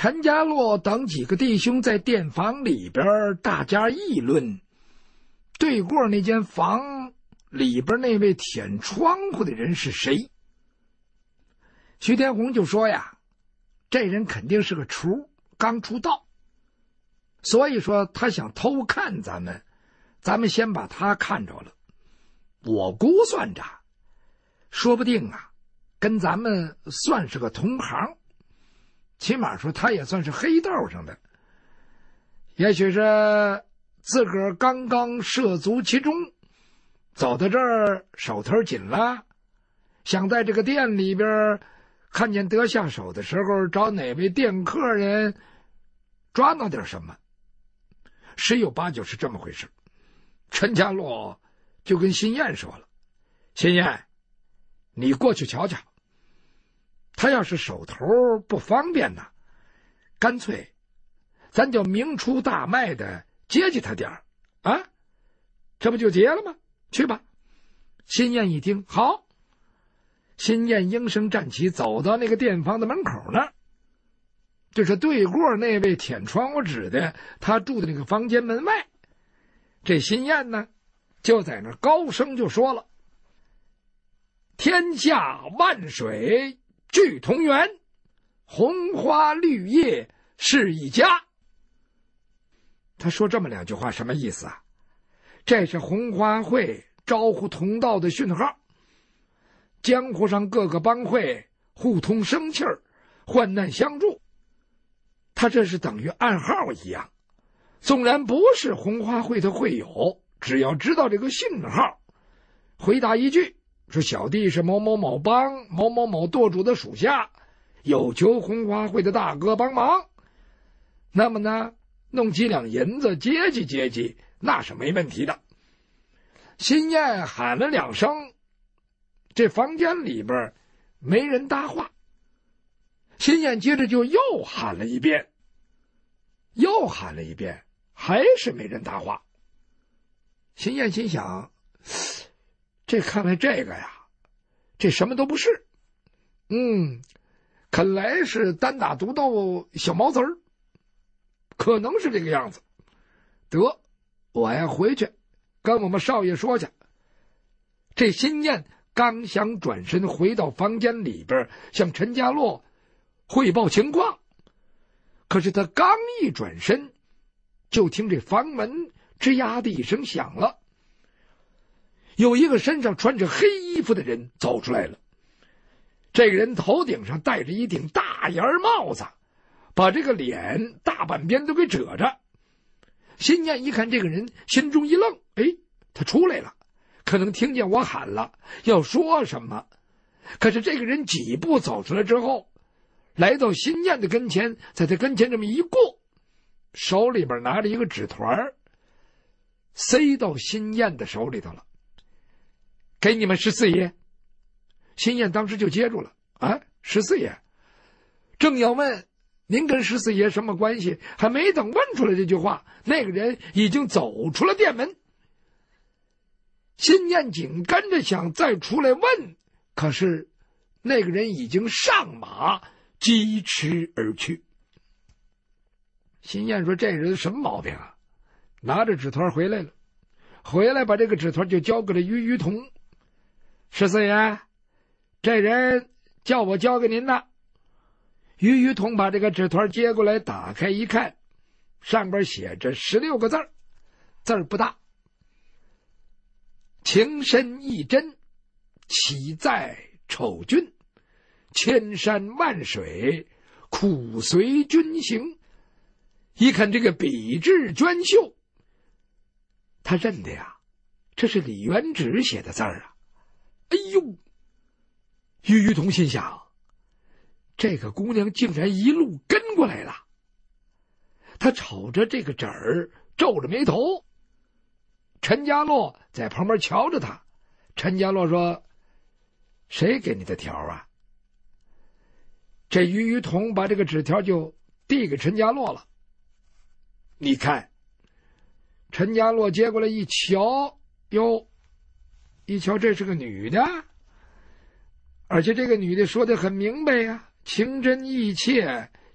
陈家洛等几个弟兄在店房里边大家议论，对过那间房里边那位舔窗户的人是谁。徐天红就说呀，这人肯定是个厨，刚出道，所以说他想偷看咱们先把他看着了。我估算着，说不定啊，跟咱们算是个同行，起码说他也算是黑道上的。也许是自个儿刚刚涉足其中，走到这儿手头紧了，想在这个店里边看见得下手的时候，找哪位店客人抓到点什么。十有八九是这么回事。陈家洛就跟辛燕说了，辛燕，你过去瞧瞧，他要是手头不方便呢，干脆咱就明出大卖的接济他点儿啊，这不就结了吗？去吧。辛燕一听，好。辛燕应声站起，走到那个店房的门口那儿，就是对过那位舔窗户纸的他住的那个房间门外。这辛燕呢，就在那高声就说了，天下万水俱同源，红花绿叶是一家。他说这么两句话什么意思啊？这是红花会招呼同道的讯号，江湖上各个帮会互通生气儿，患难相助。他这是等于暗号一样，纵然不是红花会的会友，只要知道这个信号，回答一句说小弟是某某某帮某某某舵主的属下，有求红花会的大哥帮忙，那么呢，弄几两银子接济接济，那是没问题的。辛燕喊了两声，这房间里边没人搭话。辛燕接着就又喊了一遍，还是没人搭话。辛燕心想，这看来这个呀，这什么都不是，看来是单打独斗小毛子儿，可能是这个样子。得，我要回去跟我们少爷说去。这辛燕刚想转身回到房间里边向陈家洛汇报情况，可是他刚一转身，就听这房门吱呀的一声响了，有一个身上穿着黑衣服的人走出来了。这个人头顶上戴着一顶大檐帽子，把这个脸大半边都给遮着。辛燕一看这个人，心中一愣，他出来了，可能听见我喊了要说什么。可是这个人几步走出来之后，来到辛燕的跟前，在他跟前这么一过，手里边拿着一个纸团，塞到辛燕的手里头了。给你们十四爷。辛燕当时就接住了，十四爷，正要问您跟十四爷什么关系，还没等问出来这句话，那个人已经走出了店门。辛燕紧跟着想再出来问，可是那个人已经上马疾驰而去。辛燕说，这人什么毛病啊？拿着纸团回来了，回来把这个纸团就交给了于同。十四爷，这人叫我交给您的。于同把这个纸团接过来，打开一看，上边写着16个字儿，字儿不大。情深意真，岂在丑君，千山万水，苦随君行。一看这个笔致娟秀，他认得呀，这是李元直写的字儿啊。哎呦，于同心想，这个姑娘竟然一路跟过来了。他瞅着这个纸儿，皱着眉头。陈家洛在旁边瞧着他。陈家洛说，谁给你的条啊？这于同把这个纸条就递给陈家洛了。你看。陈家洛接过来一瞧，一瞧这是个女的，而且这个女的说得很明白呀，情真意切，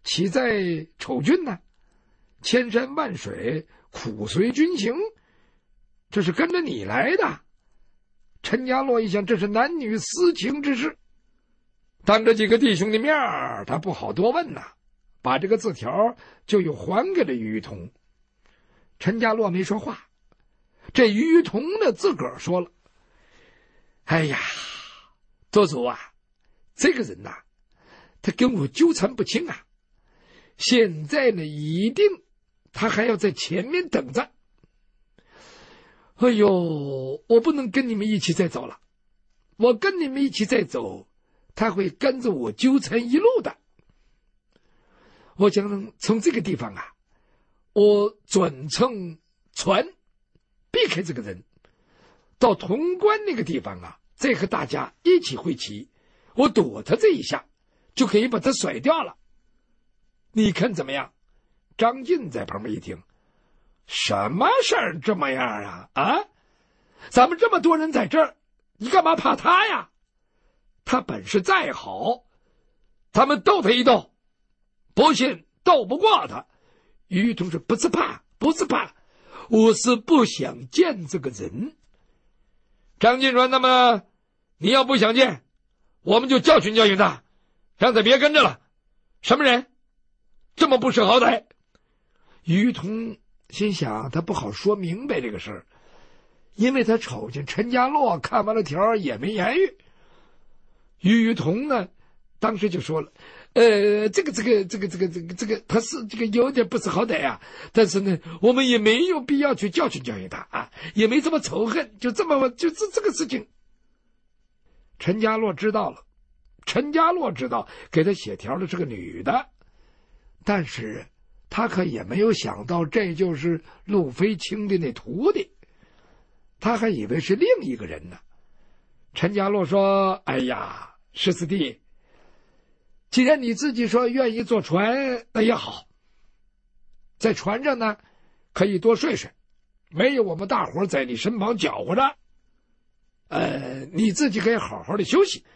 岂在丑郡呢？千山万水，苦随君行，这是跟着你来的。陈家洛一想，这是男女私情之事，当着几个弟兄的面他不好多问呐，把这个字条就又还给了于同。陈家洛没说话，这于同呢自个儿说了：“哎呀，多祖啊，这个人呐，他跟我纠缠不清啊。现在呢，一定他还要在前面等着。哎呦，我不能跟你们一起再走了，我跟你们一起再走，他会跟着我纠缠一路的。我将从这个地方啊，我转乘船避开这个人，到潼关那个地方啊，再和大家一起会齐，我躲他这一下，就可以把他甩掉了。你看怎么样？”张晋在旁边一听，什么事儿这么样啊？啊，咱们这么多人在这儿，你干嘛怕他呀？他本事再好，咱们斗他一斗，不信斗不过他。于同志不是怕，不是怕，我是不想见这个人。张晋说：“那么你要不想见，我们就教训教训他，让他别跟着了。什么人这么不识好歹？”于同心想，他不好说明白这个事儿，因为他瞅见陈家洛看完了条也没言语。于同呢，当时就说了：“这个，他是这个有点不识好歹啊，但是呢，我们也没有必要去教训教训他啊，也没这么仇恨，就这个事情。”陈家洛知道了，陈家洛知道给他写条的是个女的，但是他可也没有想到这就是陆飞清的那徒弟，他还以为是另一个人呢。陈家洛说：“哎呀，十四弟，既然你自己说愿意坐船，那也好，在船上呢可以多睡睡，没有我们大伙在你身旁搅和着，你自己可以好好的休息，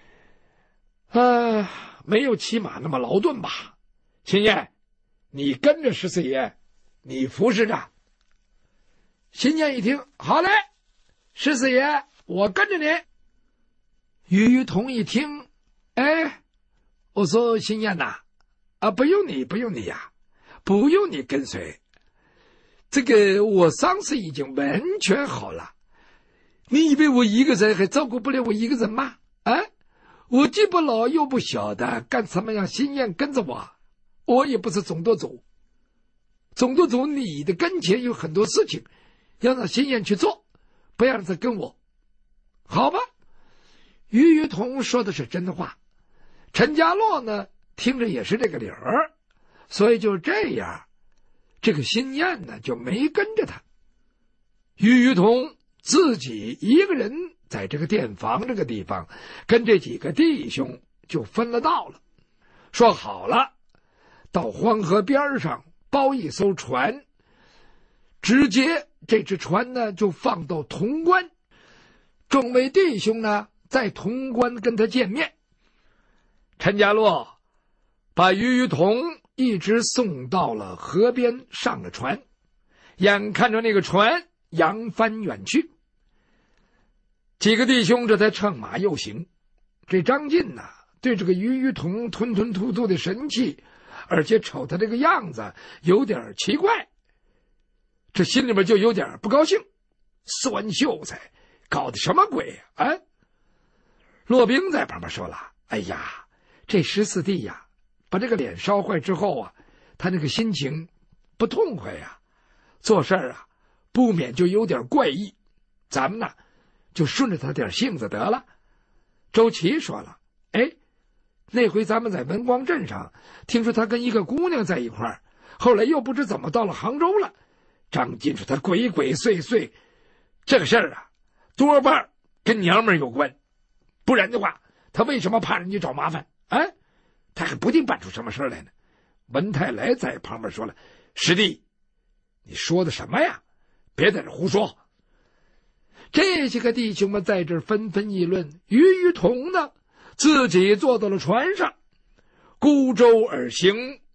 没有骑马那么劳顿吧。秦燕，你跟着十四爷，你服侍着。”秦燕一听，好嘞，十四爷，我跟着你。于同一听，我说秦燕呐，不用你呀，不用你跟随，这个我伤势已经完全好了。你以为我一个人还照顾不了我一个人吗？我既不老又不小的，干什么让秦燕跟着我？我也不是总督主，总督主你的跟前有很多事情要让秦燕去做，不要让他跟我，好吧？于同说的是真话，陈家洛呢听着也是这个理儿，所以就这样，这个秦燕呢就没跟着他。于同自己一个人在这个店房这个地方，跟这几个弟兄就分了道了，说好了到黄河边上包一艘船，直接这只船呢就放到潼关，众位弟兄呢在潼关跟他见面。陈家洛把于同一直送到了河边，上了船，眼看着那个船扬帆远去，几个弟兄这才乘马又行。这张晋呐，对这个于同吞吞吐吐的神气，而且瞅他这个样子有点奇怪，这心里边就有点不高兴，酸秀才搞的什么鬼啊？骆宾在旁边说了：“哎呀，这十四弟呀，把这个脸烧坏之后啊，他那个心情不痛快呀，做事啊不免就有点怪异，咱们呢就顺着他点性子得了。”周琦说了：“那回咱们在文光镇上听说他跟一个姑娘在一块儿，后来又不知怎么到了杭州了。”张晋说：“他鬼鬼祟祟，这个事儿啊多半跟娘们有关，不然的话他为什么怕人家找麻烦啊？他还不定办出什么事来呢。”文泰来在旁边说了：“师弟，你说的什么呀？别在这胡说。”这些个弟兄们在这纷纷议论。于同呢自己坐到了船上，孤舟而行，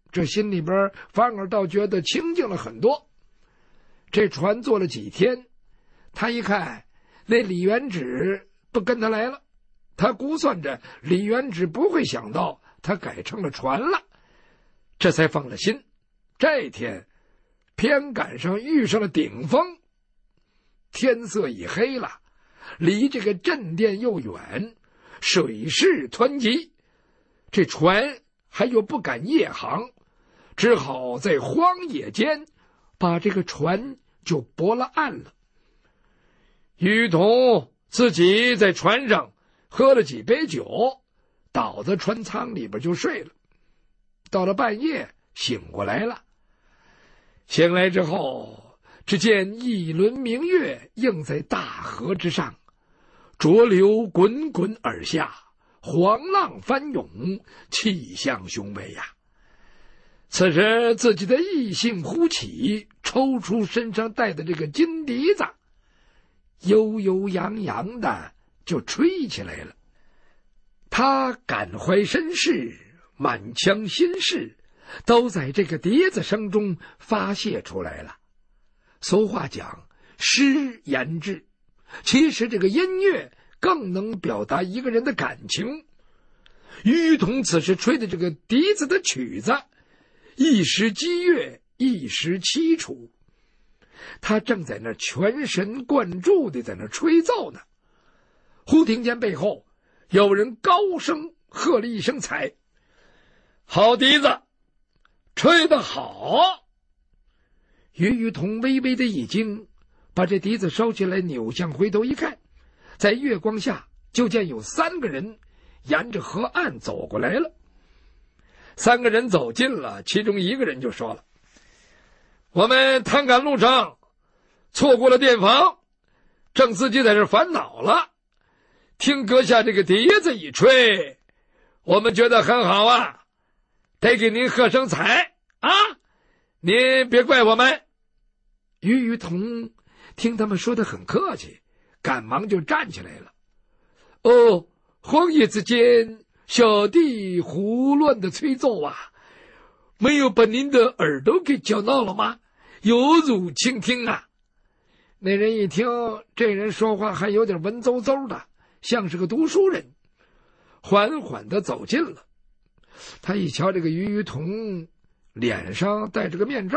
这心里边反而倒觉得清静了很多。这船坐了几天，他一看那李元直不跟他来了，他估算着李元直不会想到他改成了船了，这才放了心。这天偏赶上遇上了顶风，天色已黑了，离这个镇店又远，水势湍急，这船还又不敢夜航，只好在荒野间把这个船就泊了岸了。于同自己在船上喝了几杯酒，倒在船舱里边就睡了。到了半夜醒过来了，醒来之后，只见一轮明月映在大河之上，浊流滚滚而下，黄浪翻涌，气象雄伟呀。此时自己的异性忽起，抽出身上带的这个金笛子，悠悠扬扬的就吹起来了。他感怀身世，满腔心事都在这个笛子声中发泄出来了。俗话讲诗言志，其实这个音乐更能表达一个人的感情。于同此时吹的这个笛子的曲子，一时激越，一时凄楚，他正在那全神贯注的在那吹奏呢。忽听见背后有人高声喝了一声彩：“好笛子，吹得好！”于同微微的一惊，把这笛子收起来，扭向回头一看，在月光下就见有3个人沿着河岸走过来了。3个人走近了，其中1个人就说了：“我们探赶路上错过了店房，正自己在这烦恼了，听阁下这个笛子一吹，我们觉得很好啊，得给您喝声彩啊，您别怪我们。”于同听他们说的很客气，赶忙就站起来了。“哦，荒野之间小弟胡乱的吹奏啊，没有把您的耳朵给搅闹了吗？有辱倾听啊。”那人一听这人说话还有点文绉绉的，像是个读书人，缓缓的走近了。他一瞧这个于同脸上戴着个面罩，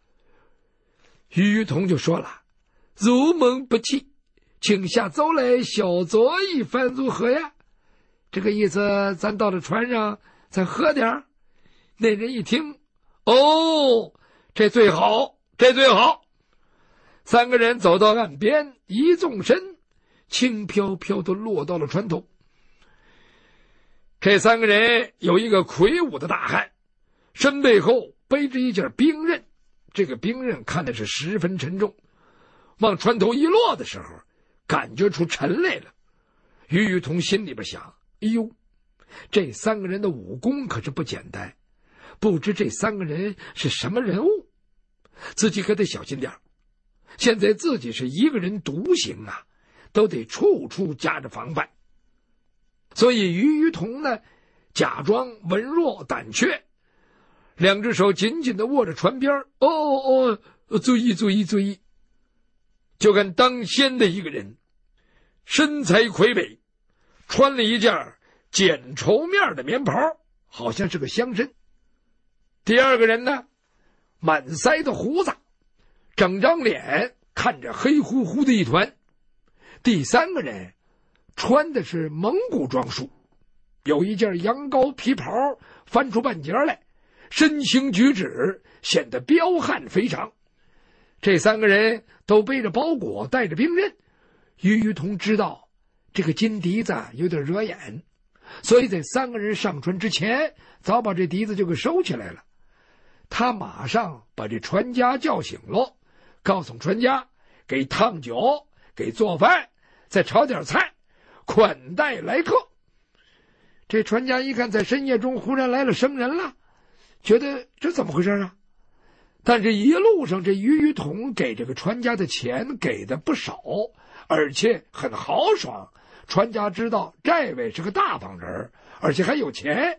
于同就说了：“如蒙不弃，请下舟来小酌一番如何呀？”这个意思，咱到了船上再喝点儿。那人一听，哦，这最好，这最好。3个人走到岸边，一纵身，轻飘飘地落到了船头。这3个人有一个魁梧的大汉，身背后背着一件兵刃，这个兵刃看的是十分沉重，往船头一落的时候，感觉出沉来了。于同心里边想：哎呦，这3个人的武功可是不简单，不知这3个人是什么人物，自己可得小心点。现在自己是一个人独行啊，都得处处加着防范。所以于同呢，假装文弱胆怯，2只手紧紧地握着船边。注意注意注意！就看当先的一个人，身材魁伟，穿了一件剪绸面的棉袍，好像是个乡绅。第2个人呢，满腮的胡子，整张脸看着黑乎乎的一团。第3个人穿的是蒙古装束，有一件羊羔皮袍翻出半截来，身形举止显得彪悍非常。这3个人都背着包裹，带着兵刃。于同知道这个金笛子有点惹眼，所以在3个人上船之前，早把这笛子就给收起来了。他马上把这船家叫醒了，告诉船家给烫酒，给做饭，再炒点菜，款待来客。这船家一看在深夜中忽然来了生人了，觉得这怎么回事啊？但是一路上这于同给这个船家的钱给的不少，而且很豪爽。船家知道这位是个大方人，而且还有钱，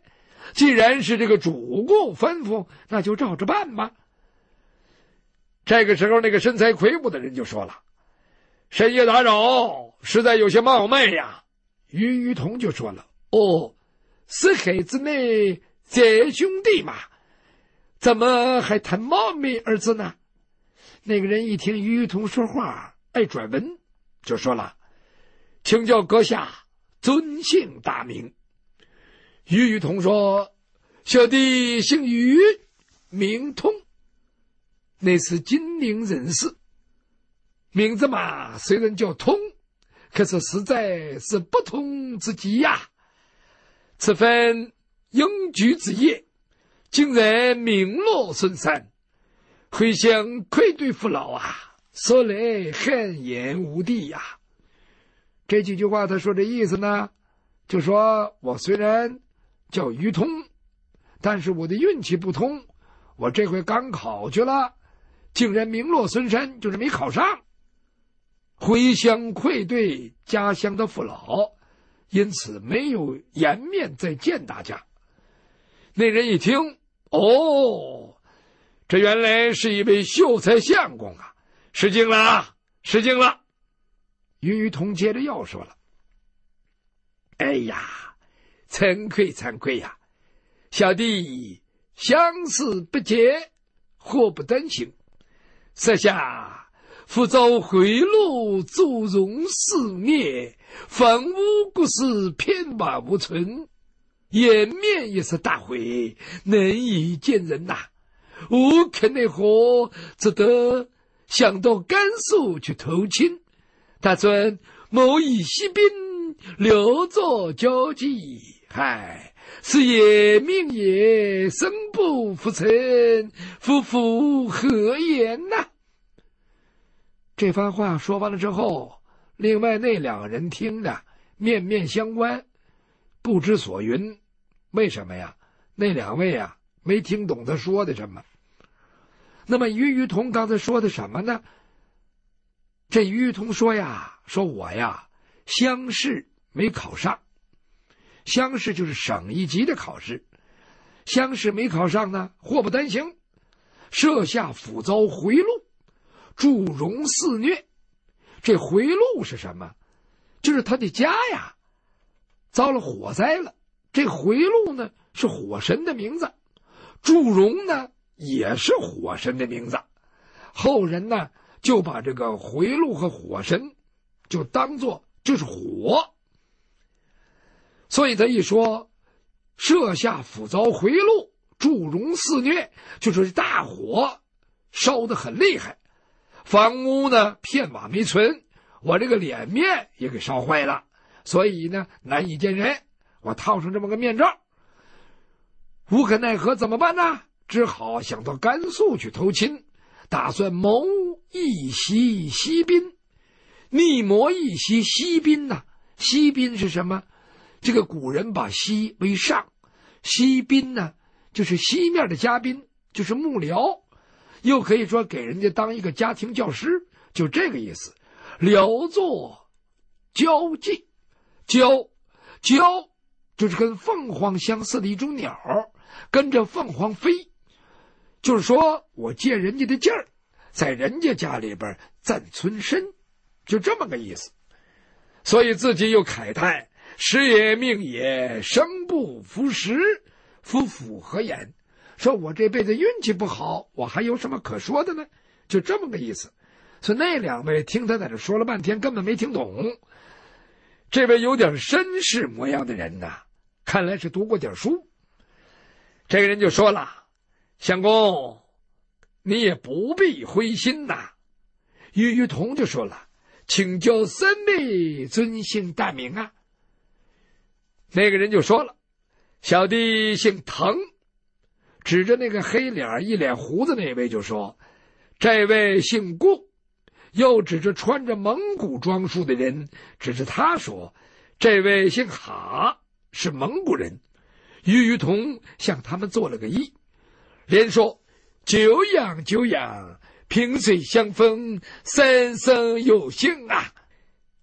既然是这个主公吩咐，那就照着办吧。这个时候，那个身材魁梧的人就说了：“深夜打扰，实在有些冒昧呀。”于同就说了：“哦，是孩子内这兄弟嘛，怎么还谈冒昧二字呢？”那个人一听于同说话爱转文，就说了：“请教阁下尊姓大名。”于同说：“小弟姓于，名通，那是金陵人士，名字嘛虽然叫通，可是实在是不通之极呀。此番应举之业，竟然名落孙山，回乡愧对父老啊，说来汗颜无地呀。”这几句话他说这意思呢，就说我虽然叫于通，但是我的运气不通，我这回刚考去了，竟然名落孙山，就是没考上，回乡愧对家乡的父老，因此没有颜面再见大家。那人一听，哦，这原来是一位秀才相公啊，失敬了，失敬了。于同接着又说了：“哎呀，惭愧惭愧呀，小弟相思不解，祸不单行，设下复遭贿赂，祝融肆虐，房屋故事片瓦无存，颜面也是大毁，难以见人呐。无可奈何，只得想到甘肃去投亲，打算谋以西宾，留作交际。嗨，是也命也，生不复成，夫妇何言呐？”这番话说完了之后，另外那两个人听着面面相关，不知所云。为什么呀？那两位啊没听懂他说的什么。那么于同刚才说的什么呢？这于同说呀，说我呀乡试没考上。乡试就是省一级的考试，乡试没考上呢，祸不单行，设下府遭贿赂，祝融肆虐。这贿赂是什么？就是他的家呀遭了火灾了。这贿赂呢是火神的名字，祝融呢也是火神的名字。后人呢就把这个贿赂和火神就当作就是火，所以他一说设下府遭贿赂，祝融肆虐，就是大火烧得很厉害，房屋呢片瓦没存，我这个脸面也给烧坏了，所以呢难以见人，我套上这么个面罩，无可奈何，怎么办呢？只好想到甘肃去投亲，打算谋一袭西宾，逆谋一袭西宾呢。西宾是什么？这个古人把西为上，西宾呢就是西面的嘉宾，就是幕僚，又可以说给人家当一个家庭教师，就这个意思。聊作交际，交就是跟凤凰相似的一种鸟，跟着凤凰飞，就是说我借人家的劲儿，在人家家里边暂存身，就这么个意思。所以自己又慨叹：时也命也，生不逢时，夫妇何言？说我这辈子运气不好，我还有什么可说的呢？就这么个意思。所以那两位听他在这说了半天，根本没听懂。这位有点绅士模样的人呐，看来是读过点书。这个人就说了：“相公，你也不必灰心呐。”于同就说了：“请教三位尊姓大名啊？”那个人就说了：“小弟姓滕。”指着那个黑脸一脸胡子那位就说：“这位姓顾。”又指着穿着蒙古装束的人，指着他说：“这位姓哈，是蒙古人。”于同向他们做了个揖，连说：“久仰久仰，萍水相逢，三生有幸啊！”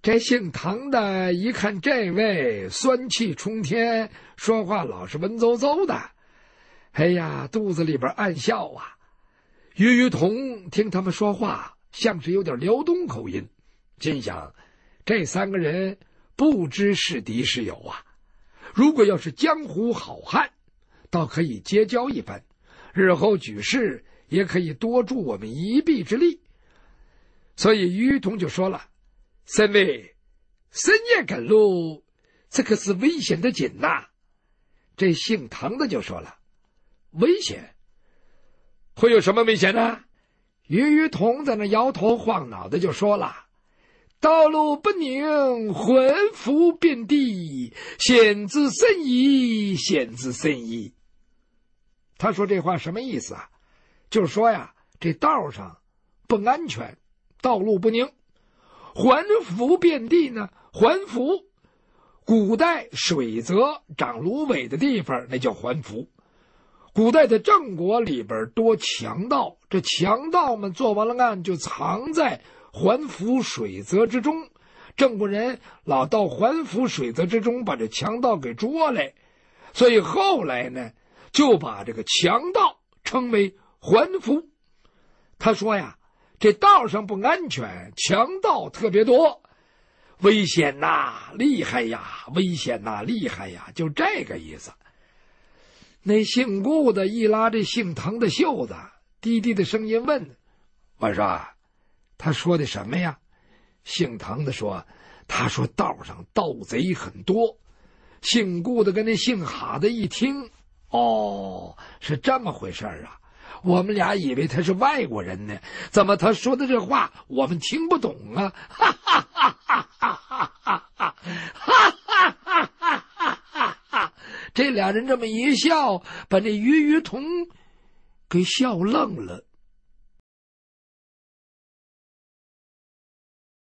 这姓唐的一看这位酸气冲天，说话老是文绉绉的，哎呀，肚子里边暗笑啊。于于同听他们说话像是有点辽东口音，心想这三个人不知是敌是友啊，如果要是江湖好汉，倒可以结交一番，日后举事也可以多助我们一臂之力。所以于同就说了，三位深夜赶路，这可是危险的紧呐。这姓唐的就说了，危险？会有什么危险呢？于同在那摇头晃脑的就说了，道路不宁，魂符遍地，险之甚矣，险之甚矣。他说这话什么意思啊？就是说呀，这道上不安全，道路不宁。环符遍地呢，环符，古代水泽长芦苇的地方那叫环符。古代的郑国里边多强盗，这强盗们做完了案就藏在环符水泽之中，郑国人老到环符水泽之中把这强盗给捉来，所以后来呢就把这个强盗称为环符。他说呀，这道上不安全，强盗特别多，危险呐，厉害呀，危险呐，厉害呀，就这个意思。那姓顾的一拉这姓唐的袖子，低低的声音问，我说他说的什么呀？姓唐的说，他说道上盗贼很多。姓顾的跟那姓哈的一听，哦，是这么回事啊，我们俩以为他是外国人呢，怎么他说的这话我们听不懂啊？哈哈哈哈哈哈哈哈哈哈哈哈！这俩人这么一笑，把这于同给笑愣了。